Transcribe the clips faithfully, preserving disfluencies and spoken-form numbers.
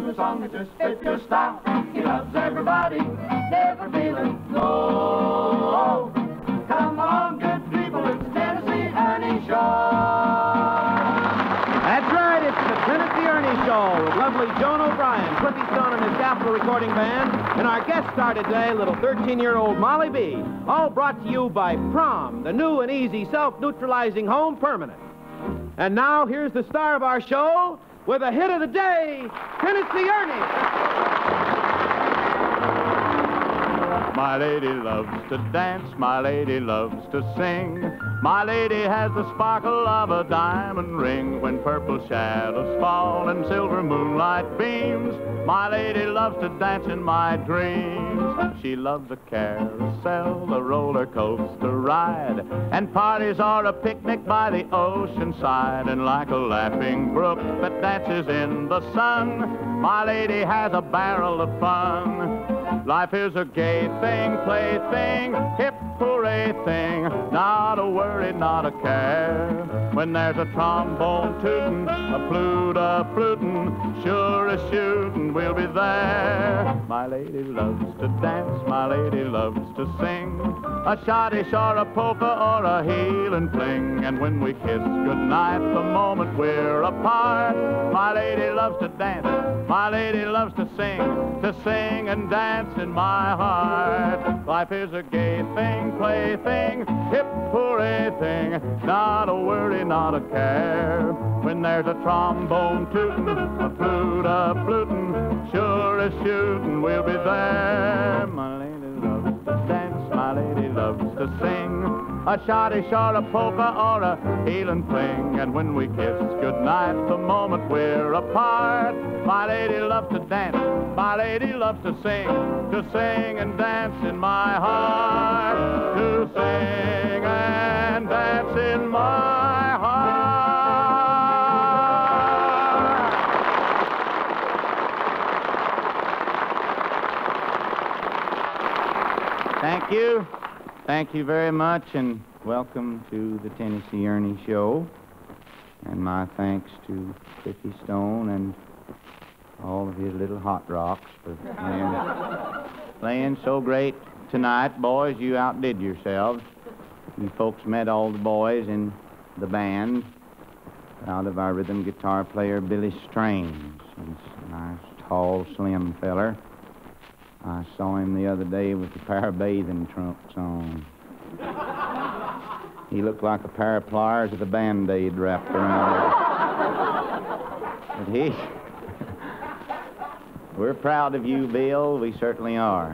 a song that just fits your style. He loves everybody, never feeling low. Come along, good people, it's the Tennessee Ernie Show. That's right, it's the Tennessee Ernie Show with lovely Joan O'Brien, Cliffy Stone and his Capitol Recording Band, and our guest star today, little thirteen-year-old Molly B. All brought to you by Prom, the new and easy self-neutralizing home permanent. And now, here's the star of our show with a hit of the day, Tennessee Ernie. My lady loves to dance, my lady loves to sing. My lady has the sparkle of a diamond ring. When purple shadows fall and silver moonlight beams, my lady loves to dance in my dreams. She loves a carousel, a roller coaster ride, and parties are a picnic by the ocean side. And like a laughing brook that dances in the sun, my lady has a barrel of fun. Life is a gay thing, plaything, hip hooray thing, not a worry, not a care. When there's a trombone tootin', a flute a flutin', sure as shootin', we'll be there. My lady loves to dance, my lady loves to sing, a schottische or a polka or a heel and fling. And when we kiss goodnight the moment we're apart, my lady loves to dance, my lady loves to sing, to sing and dance in my heart. Life is a gay thing, plaything, hip hooray thing, not a worry, not a care. When there's a trombone tootin', a flute a flutin', sure as shootin', we'll be there. My lady loves to dance, my lady loves to sing, a schottische or a polka or a heel and fling. And when we kiss goodnight the moment we're apart, my lady loves to dance, my lady loves to sing, to sing and dance in my heart, to sing and dance in my heart. Thank you. Thank you very much, and welcome to the Tennessee Ernie Show. And my thanks to Cliffy Stone and all of his little hot rocks for playing, playing so great tonight. Boys, you outdid yourselves. You folks met all the boys in the band out of our rhythm guitar player, Billy Strange. He's a nice, tall, slim feller. I saw him the other day with a pair of bathing trunks on. He looked like a pair of pliers with a Band-Aid wrapped around it. But he... We're proud of you, Bill. We certainly are.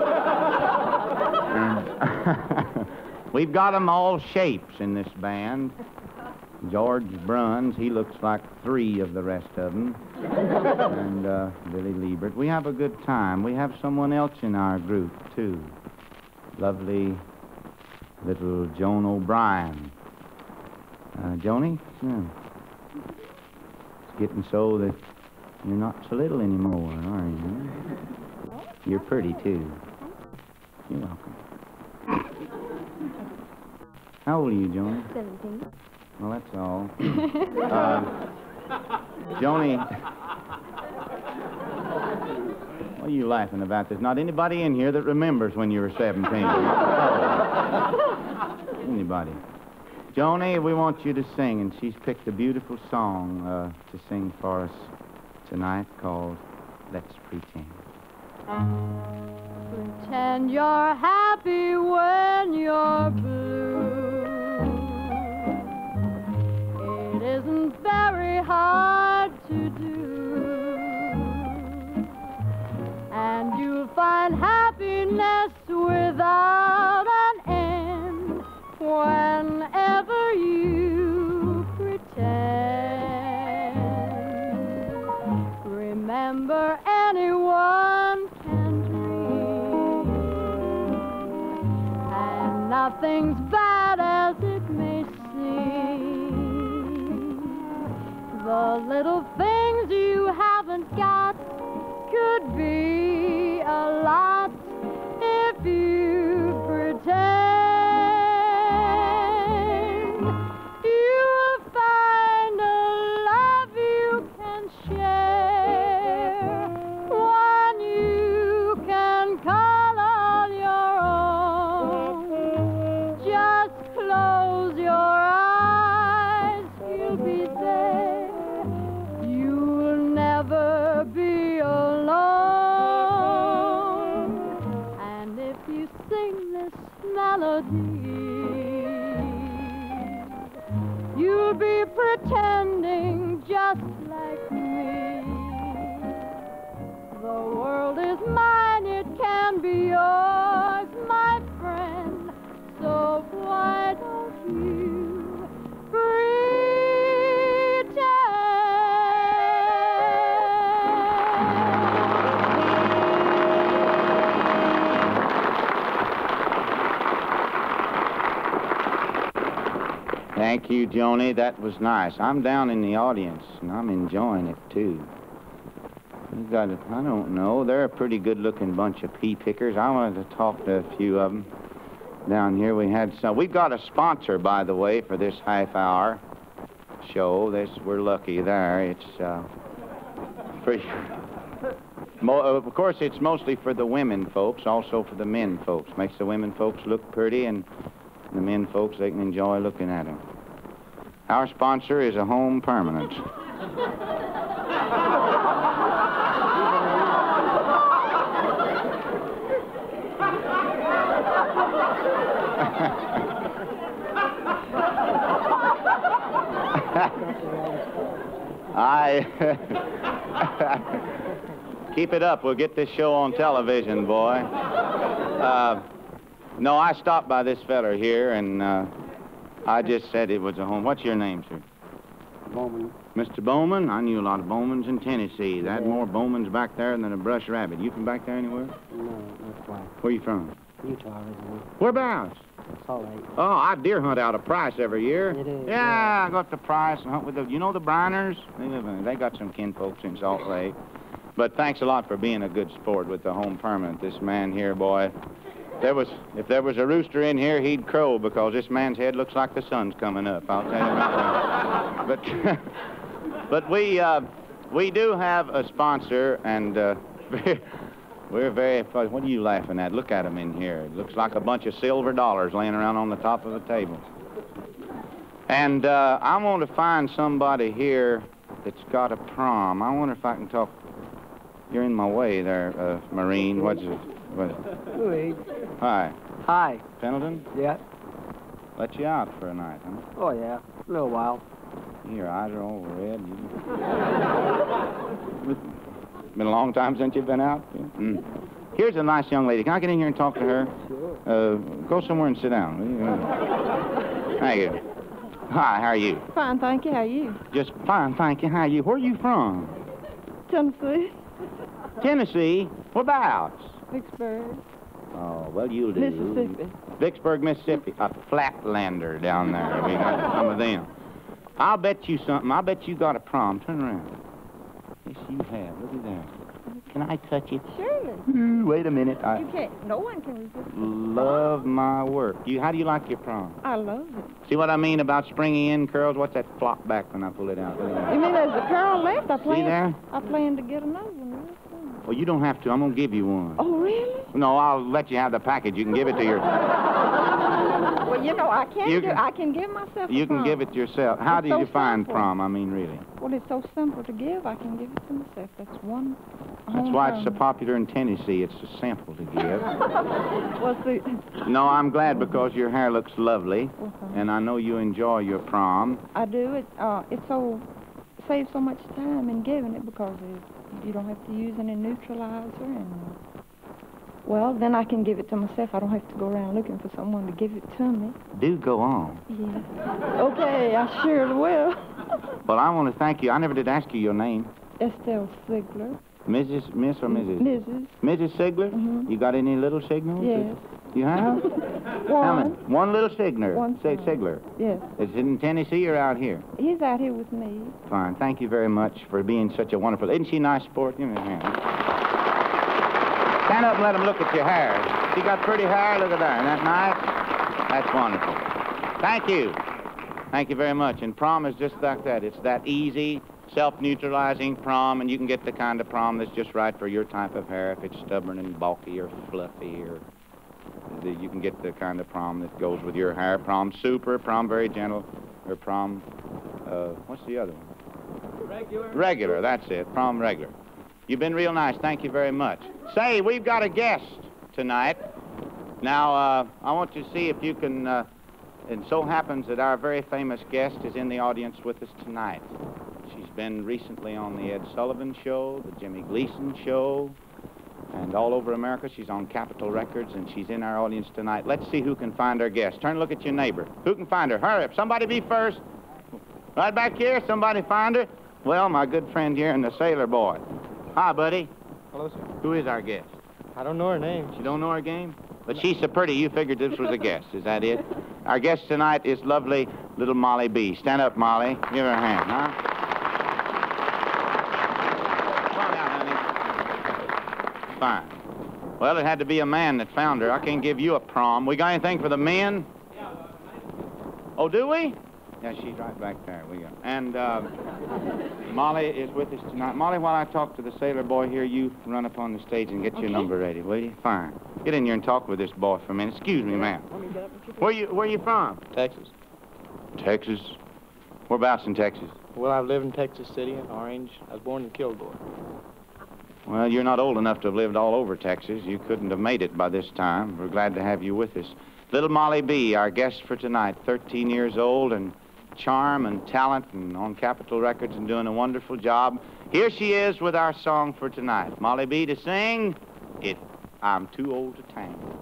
We've got them all shapes in this band. George Bruns, he looks like three of the rest of them. And uh, Billy Liebert. We have a good time. We have someone else in our group, too. Lovely little Joan O'Brien. Uh, Joni? Yeah. It's getting so that you're not so little anymore, are you? You're pretty, too. You're welcome. How old are you, Joni? Seventeen. Well, that's all. uh, Joni, what are you laughing about? There's not anybody in here that remembers when you were seventeen. Anybody. Joni, we want you to sing, and she's picked a beautiful song uh, to sing for us tonight called Let's Pretend. Pretend you're happy when you're blue. It isn't very hard to do, and you'll find happiness without an end whenever you pretend. Remember, anyone can dream, and nothing's bad as it may seem. The little things you haven't got could be a lot if you pretend. You'll find a love you can share sing this melody. You'll be pretending just like me. The world is mine, it can be yours, my friend. So why don't you pretend? Thank you, Joni. That was nice. I'm down in the audience, and I'm enjoying it, too. You got it. I don't know. They're a pretty good-looking bunch of pea pickers. I wanted to talk to a few of them. Down here we had some. We've got a sponsor, by the way, for this half-hour show. This, we're lucky there. It's uh, for, mo of course, it's mostly for the women folks, also for the men folks. Makes the women folks look pretty, and the men folks, they can enjoy looking at them. Our sponsor is a Home Permanent. I keep it up. We'll get this show on television, boy. Uh, no, I stopped by this feller here, and uh, I just said it was a home. What's your name, sir? Bowman. Mister Bowman? I knew a lot of Bowmans in Tennessee. They had more Bowmans back there than a brush rabbit. You from back there anywhere? No, not quite. Where you from? Utah originally. Whereabouts? Salt Lake. Oh, I deer hunt out of Price every year. It is, Yeah, yeah. I go up to Price and hunt with the, you know the Briners? They live in, they got some kinfolks in Salt Lake. But thanks a lot for being a good sport with the Home Permanent. This man here, boy, there was, if there was a rooster in here, he'd crow because this man's head looks like the sun's coming up, I'll tell you about that. But, but we, uh, we do have a sponsor, and uh, we're very, what are you laughing at? Look at him in here. It looks like a bunch of silver dollars laying around on the top of the table. And uh, I want to find somebody here that's got a prom. I wonder if I can talk. You're in my way there, uh, Marine. What's it? What? Wait. Hi. Hi. Pendleton? Yeah. Let you out for a night, huh? Oh, yeah. A little while. Your eyes are all red. You... Been a long time since you've been out? Yeah. Mm. Here's a nice young lady. Can I get in here and talk to her? Sure. Uh, go somewhere and sit down. Thank you. Hi, how are you? Fine, thank you. How are you? Just fine, thank you. How are you? Where are you from? Tennessee. Tennessee? Whereabouts? Vicksburg. Oh, well, you'll do. Mississippi. Vicksburg, Mississippi. A flatlander down there. We got some of them. I'll bet you something. I'll bet you got a prom. Turn around. Yes, you have. Look at that. Can I touch it? Surely. Ooh, wait a minute. I You can't. No one can resist. love my work. You, how do you like your prom? I love it. See what I mean about springy in curls? What's that flop back when I pull it out? Look at that. You mean there's a curl left? I plan. there? I plan to get another one real soon. Well, you don't have to. I'm going to give you one. Oh, really? No, I'll let you have the package. You can give it to your... Well, you know, I can. You do, can- I can give myself. a You can prom. give it yourself. How It's do you so find simple. prom? I mean, really. Well, it's so simple to give. I can give it to myself. That's one. That's home why it's so run. popular in Tennessee. It's so simple to give. Well, see, No, I'm glad because your hair looks lovely, well, and I know you enjoy your prom. I do it. Uh, it's so saves so much time in giving it because it, you don't have to use any neutralizer and. Uh, well, then I can give it to myself. I don't have to go around looking for someone to give it to me. Do go on. Yeah. Okay, I surely will. Well, I want to thank you. I never did ask you your name. Estelle Sigler. Missus Miss or Missus Missus Missus Sigler? Mhm. You got any little signals? Yes. You have? How many? One. One little Sigler. One Sig- son. Sigler. Yes. Is it in Tennessee or out here? He's out here with me. Fine. Thank you very much for being such a wonderful... Isn't she a nice sport? Give me a hand. Stand up and let them look at your hair. She got pretty hair. Look at that. Isn't that nice? That's wonderful. Thank you. Thank you very much. And prom is just like that. It's that easy, self-neutralizing prom, and you can get the kind of prom that's just right for your type of hair. If it's stubborn and bulky or fluffy, or the, you can get the kind of prom that goes with your hair. Prom super, prom very gentle, or prom, uh, what's the other one? Regular. Regular, that's it. Prom regular. You've been real nice. Thank you very much. Say, we've got a guest tonight. Now, uh, I want you to see if you can, uh, it so happens that our very famous guest is in the audience with us tonight. She's been recently on the Ed Sullivan Show, the Jimmy Gleason Show, and all over America. She's on Capitol Records, and she's in our audience tonight. Let's see who can find our guest. Turn and look at your neighbor. Who can find her? Hurry up. Somebody be first. Right back here. Somebody find her. Well, my good friend here and the sailor boy. Hi, buddy. Hello, sir. Who is our guest? I don't know her name. You don't know her game? But she's so pretty, you figured this was a guest. Is that it? Our guest tonight is lovely little Molly B. Stand up, Molly. Give her a hand, huh? Come on out, honey. Fine. Well, it had to be a man that found her. I can't give you a prom. We got anything for the men? Oh, do we? Yeah, she's right back there. We go. And uh, Molly is with us tonight. Molly, while I talk to the sailor boy here, you run up on the stage and get Okay. your number ready, will you? Fine. Get in here and talk with this boy for a minute. Excuse me, ma'am. Where you Where you from? Texas. Texas. Whereabouts in Texas? Well, I've lived in Texas City and Orange. I was born in Kilgore. Well, you're not old enough to have lived all over Texas. You couldn't have made it by this time. We're glad to have you with us. Little Molly B., our guest for tonight, thirteen years old and charm and talent and on Capitol Records and doing a wonderful job. Here she is with our song for tonight. Molly B. to sing it, I'm Too Old to Tango.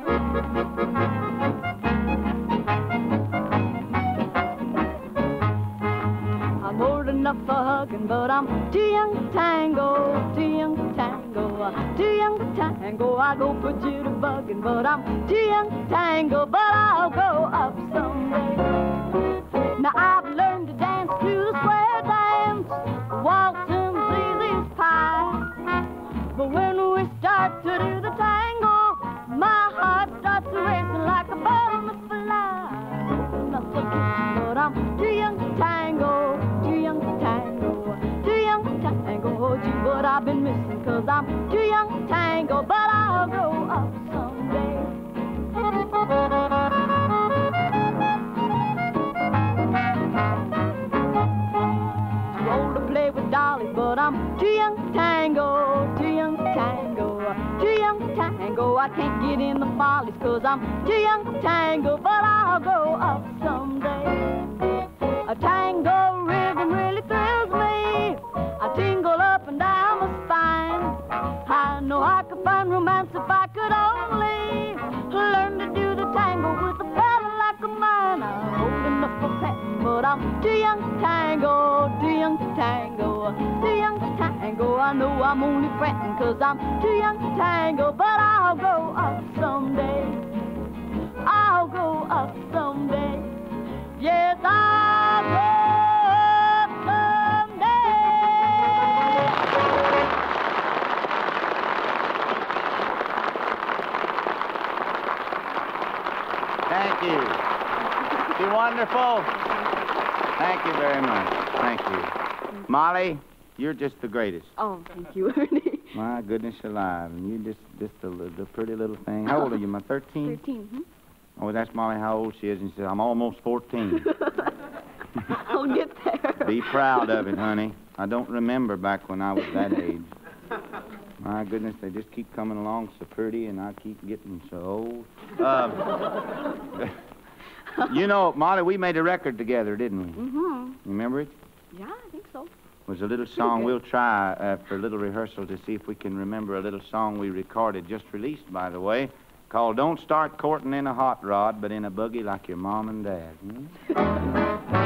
I'm old enough for hugging, but I'm too young to tango, too young to tango, too young to tango. I go for jitterbugging, but I'm too young to tango, but I'll go up someday. Now I've learned to dance to the square dance, waltzing's easy as pie. But when we start to do the tango, my heart starts racing like a butterfly. Enough to kiss, but I'm too young to tango, too young to tango, too young to tango. Oh, gee, what I've been missing, 'cause I'm too young to tango, but I'll grow up someday. Dolly, but I'm too young to tango, too young to tango, too young to tango. I can't get in the follies, 'cause I'm too young to tango, but I'll grow up someday. A tango rhythm really thrills me. I tingle up and down my spine. I know I could find romance if I could only learn to do the tango with a fella like a mine. I'm old enough for petting, but I'm too young to tango, too young to tango, too young to tango. I know I'm only fretting 'cause I'm too young to tango, but I'll grow up someday. I'll grow up someday. Yes, I'll grow up someday. Thank you. You're wonderful. Thank you very much. Thank you. Molly, you're just the greatest. Oh, thank you, Ernie. My goodness alive. And you just, just a, li- the pretty little thing. How old are you, my thirteen? Thirteen. Hmm? Oh, that's Molly, how old she is. And she said, I'm almost fourteen. I'll get there. Be proud of it, honey. I don't remember back when I was that age. My goodness, they just keep coming along so pretty, and I keep getting so old. Uh, you know, Molly, we made a record together, didn't we? Mm-hmm. You remember it? Yeah, I think so. It was a little song. We'll try uh, for a little rehearsal to see if we can remember a little song we recorded, just released, by the way, called Don't Start Courting in a Hot Rod, but in a Buggy Like Your Mom and Dad. Hmm?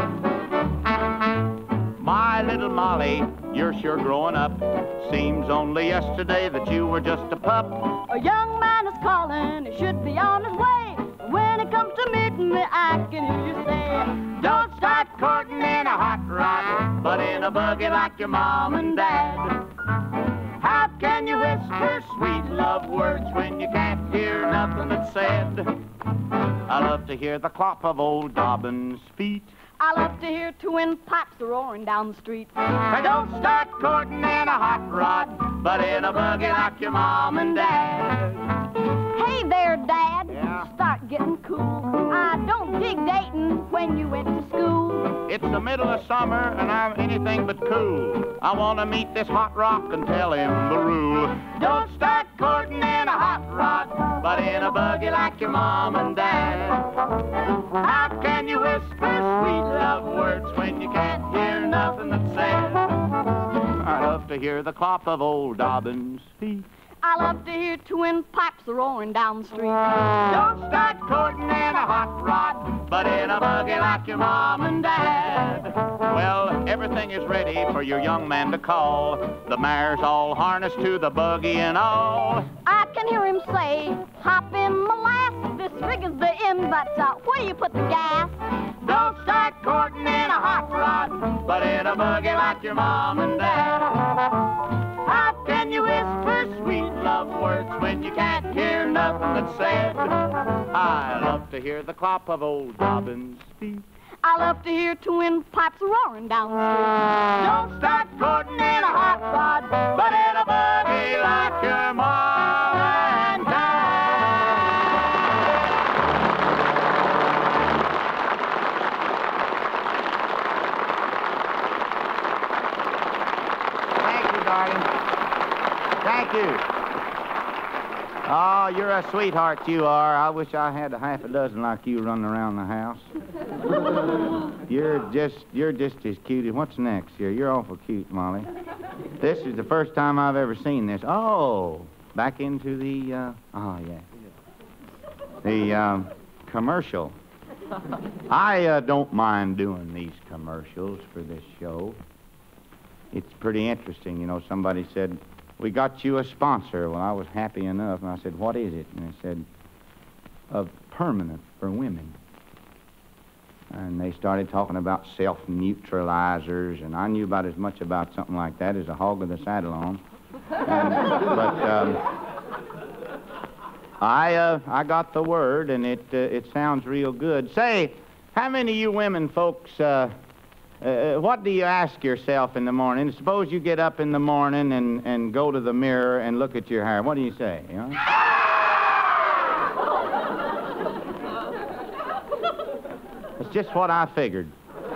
My little Molly, you're sure growing up. Seems only yesterday that you were just a pup. A young man is calling, he should be on his way. When it comes to meeting me, I can hear you say, Don't start courting in a hot rod, but in a buggy like your mom and dad. How can you whisper sweet love words when you can't hear nothing that's said? I love to hear the clop of old Dobbin's feet. I love to hear twin pipes roaring down the street. Don't start courting in a hot rod, but in a buggy like your mom and dad. Hey there, Dad. Yeah? Start getting cool. I don't dig dating when you went to school. It's the middle of summer and I'm anything but cool. I want to meet this hot rock and tell him the rule. Don't start courting in a hot rod, but in a buggy like your mom and dad. How can you whisper sweet love words when you can't hear nothing that's said? I love to hear the clop of old Dobbin's feet. I love to hear twin pipes roaring down the street. Don't start courting in a hot rod, but in a buggy like your mom and dad. Well, everything is ready for your young man to call. The mare's all harnessed to the buggy and all. I can hear him say, hop in molasses, this rig is the end, but uh, where do you put the gas? Don't start courting in a hot rod, but in a buggy like your mom and dad. How can you whisper sweet love words when you can't hear nothing that's said? I love to hear the clop of old Dobbin's feet. I love to hear twin pipes roaring down the street. Don't start courting in a hot rod, but in a buggy like your mom and dad. Thank you, darling. Thank you. Oh, you're a sweetheart, you are. I wish I had a half a dozen like you running around the house. You're just, you're just as cute as... What's next here? You're awful cute, Molly. This is the first time I've ever seen this. Oh, back into the, uh, oh, yeah. The um, commercial. I uh, don't mind doing these commercials for this show. It's pretty interesting. You know, somebody said, we got you a sponsor. Well, I was happy enough, and I said, what is it? And they said, a permanent for women. And they started talking about self-neutralizers, and I knew about as much about something like that as a hog with a saddle on. And, but um, I, uh, I got the word, and it, uh, it sounds real good. Say, how many of you women folks... Uh, Uh, what do you ask yourself in the morning? Suppose you get up in the morning and, and go to the mirror and look at your hair. What do you say? You know? It's just what I figured.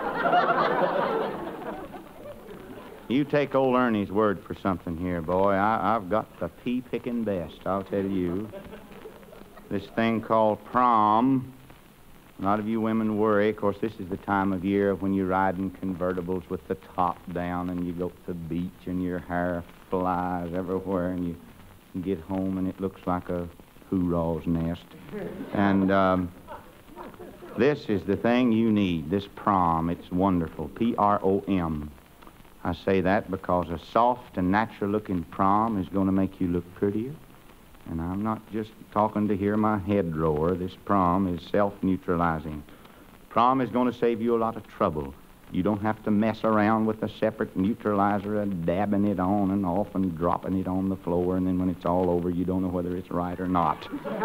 You take old Ernie's word for something here, boy. I, I've got the pea-picking best, I'll tell you. This thing called prom. A lot of you women worry. Of course, this is the time of year when you ride in convertibles with the top down and you go to the beach and your hair flies everywhere and you get home and it looks like a hoorah's nest. And um, this is the thing you need, this prom. It's wonderful, P R O M. I say that because a soft and natural-looking prom is going to make you look prettier. And I'm not just talking to hear my head roar. This prom is self-neutralizing. Prom is going to save you a lot of trouble. You don't have to mess around with a separate neutralizer and dabbing it on and off and dropping it on the floor, and then when it's all over, you don't know whether it's right or not.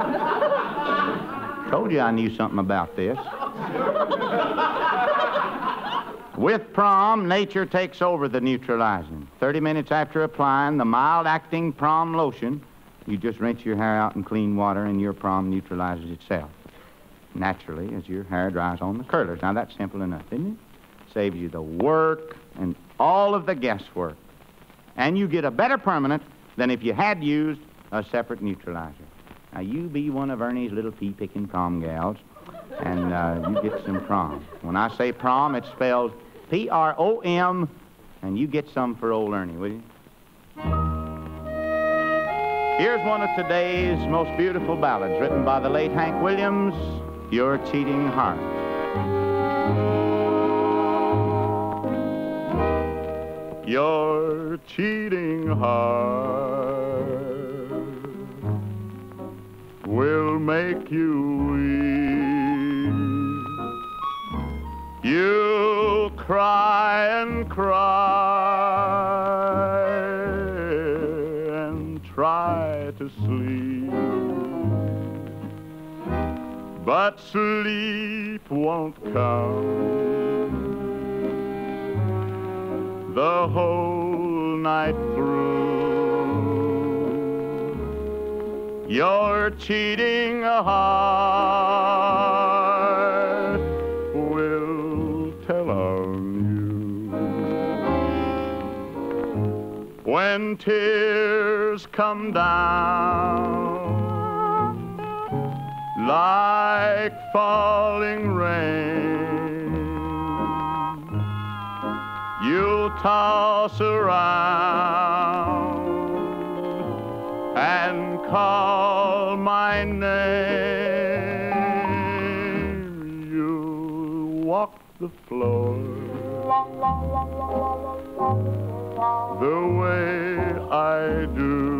Told you I knew something about this. With prom, nature takes over the neutralizing. Thirty minutes after applying the mild-acting prom lotion, you just rinse your hair out in clean water and your prom neutralizes itself naturally as your hair dries on the curlers. Now, that's simple enough, isn't it? Saves you the work and all of the guesswork. And you get a better permanent than if you had used a separate neutralizer. Now, you be one of Ernie's little pea-picking prom gals, and uh, you get some prom. When I say prom, it's spelled P R O M, and you get some for old Ernie, will you? Here's one of today's most beautiful ballads, written by the late Hank Williams, Your Cheating Heart. Your cheating heart will make you weep. You'll cry and cry and try to sleep, but sleep won't come the whole night through. Your cheating heart will tell of when tears come down like falling rain, you'll toss around and call my name. You'll walk the floor the way I do.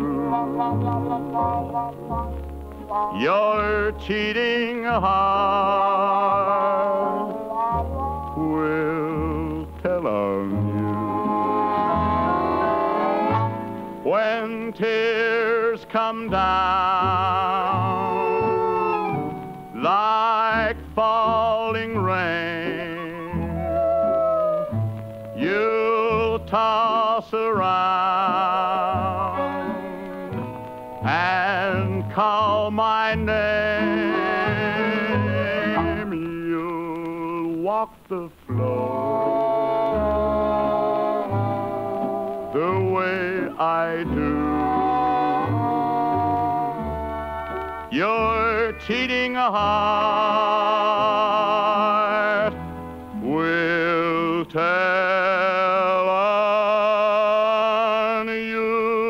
Your cheating heart will tell on you when tears come down like falling rain. You'll toss around and call my name. You'll walk the floor the way I do. Your cheating heart will tell on you.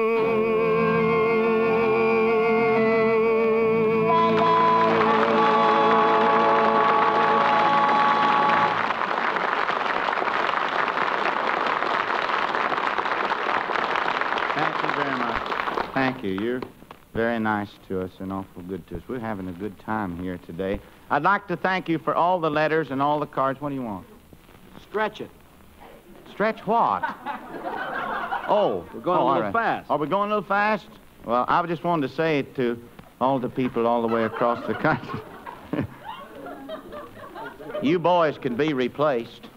Thank you very much. Thank you. You're very nice to us and awful good to us. We're having a good time here today. I'd like to thank you for all the letters and all the cards. What do you want? Stretch it. Stretch what? Oh, We're going oh, a all little right. fast. Are we going a little fast? Well, I just wanted to say it to all the people all the way across the country. You boys can be replaced.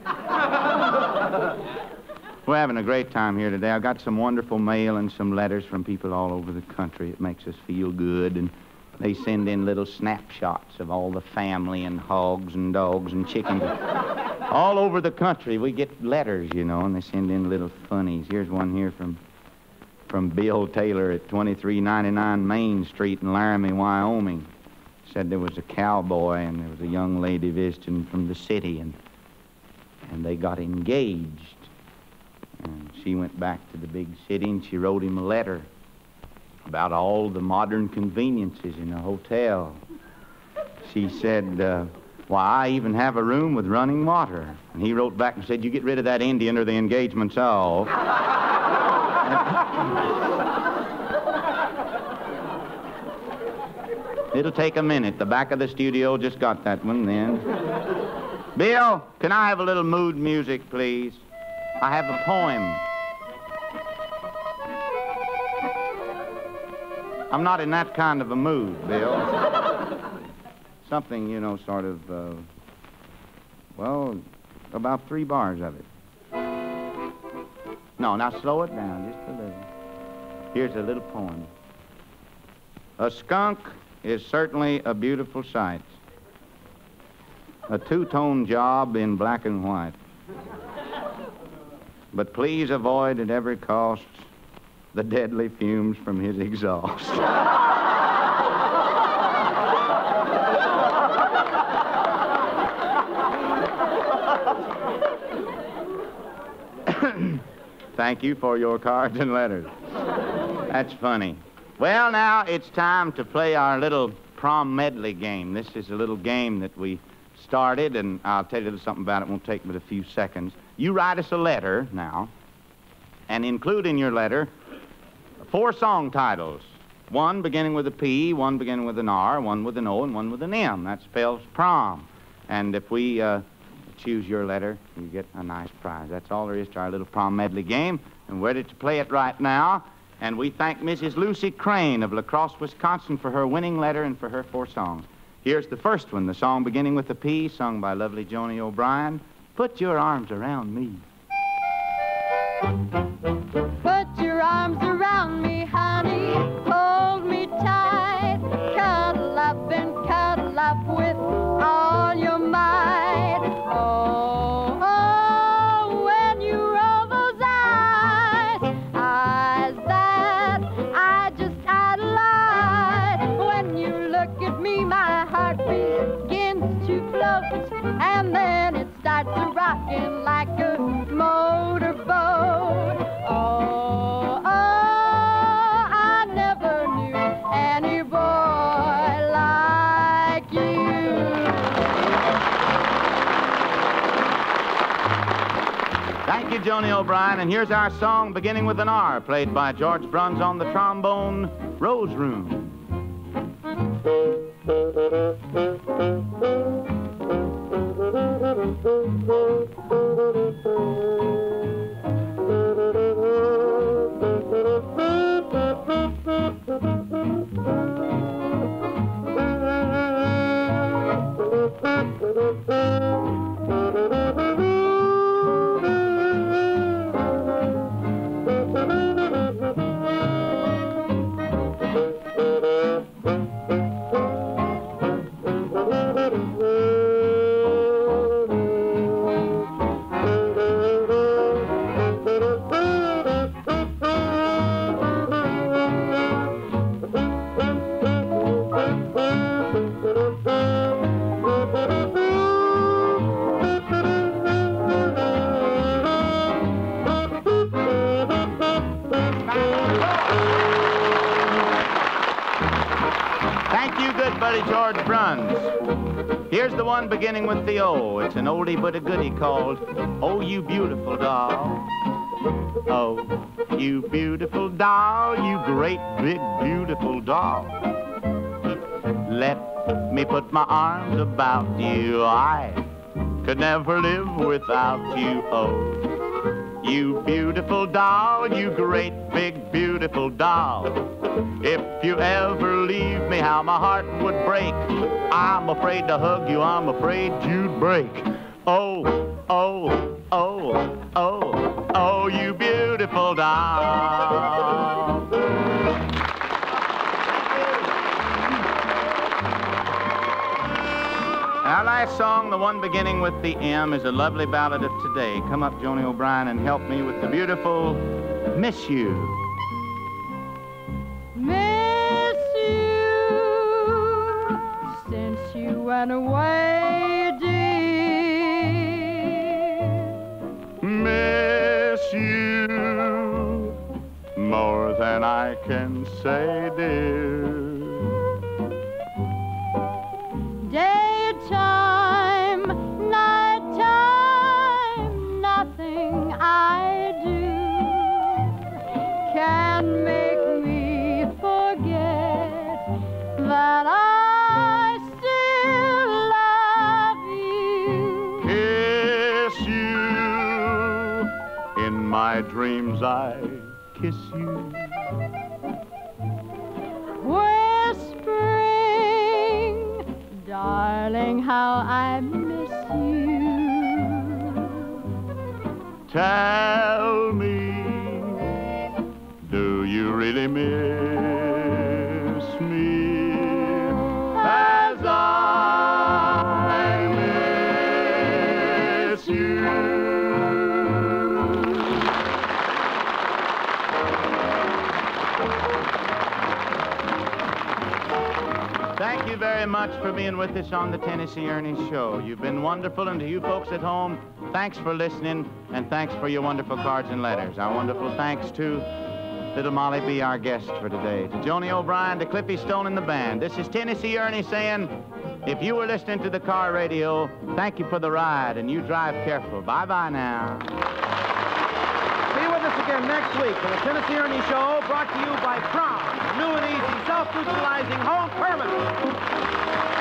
We're having a great time here today. I've got some wonderful mail and some letters from people all over the country. It makes us feel good, and they send in little snapshots of all the family and hogs and dogs and chickens. All over the country, we get letters, you know, and they send in little funnies. Here's one here from from Bill Taylor at twenty-three ninety-nine Main Street in Laramie, Wyoming. Said there was a cowboy and there was a young lady visiting from the city, and and they got engaged. And she went back to the big city and she wrote him a letter about all the modern conveniences in a hotel. She said, uh, why, I even have a room with running water. And he wrote back and said, you get rid of that Indian or the engagement's off. It'll take a minute. The back of the studio just got that one then. Bill, can I have a little mood music, please? I have a poem. I'm not in that kind of a mood, Bill. Something, you know, sort of, uh, well, about three bars of it. No, now slow it down just a little. Here's a little poem. A skunk is certainly a beautiful sight. A two-tone job in black and white. But please avoid at every cost the deadly fumes from his exhaust. Thank you for your cards and letters. That's funny. Well, now it's time to play our little prom medley game. This is a little game that we started, and I'll tell you something about it. It won't take but a few seconds. You write us a letter now, and include in your letter four song titles. One beginning with a P, one beginning with an R, one with an O, and one with an M. That spells prom. And if we uh, choose your letter, you get a nice prize. That's all there is to our little prom medley game, and we're ready to play it right now. And we thank Missus Lucy Crane of La Crosse, Wisconsin, for her winning letter and for her four songs. Here's the first one, the song beginning with a P, sung by lovely Joni O'Brien. Put your arms around me. Put your arms around me, honey. Hold me tight. Cuddle up and cuddle up with all your might. Oh, oh, when you roll those eyes, eyes that rocking like a motorboat. Oh, oh, I never knew any boy like you. Thank you, Joni O'Brien. And here's our song beginning with an R, played by George Bruns on the trombone, Rose Room. George Bruns. Here's the one beginning with the O. It's an oldie but a goodie called Oh, You Beautiful Doll. Oh, you beautiful doll, you great big beautiful doll. Let me put my arms about you. I could never live without you. Oh, you beautiful doll, you great big beautiful doll. If you ever leave me, how my heart would break. I'm afraid to hug you, I'm afraid you'd break. Oh, oh, oh, oh, oh, you beautiful doll. Our last song, the one beginning with the M, is a lovely ballad of today. Come up, Joni O'Brien, and help me with the beautiful Miss You. Miss you since you went away, dear. Miss you more than I can say, dear. Daytime, nighttime, nothing I do can make me forget that I still love you. Kiss you. In my dreams I kiss you. Whispering, darling, how I miss you. Tell me, do you really miss me as I miss you? Thank you very much for being with us on the Tennessee Ernie Show. You've been wonderful, and to you folks at home, thanks for listening, and thanks for your wonderful cards and letters. Our wonderful thanks to little Molly B., our guest for today, to Joni O'Brien, to Cliffy Stone and the band. This is Tennessee Ernie saying, if you were listening to the car radio, thank you for the ride, and you drive careful. Bye-bye now. Be with us again next week for the Tennessee Ernie Show, brought to you by Crown, new and easy self-neutralizing home permanent.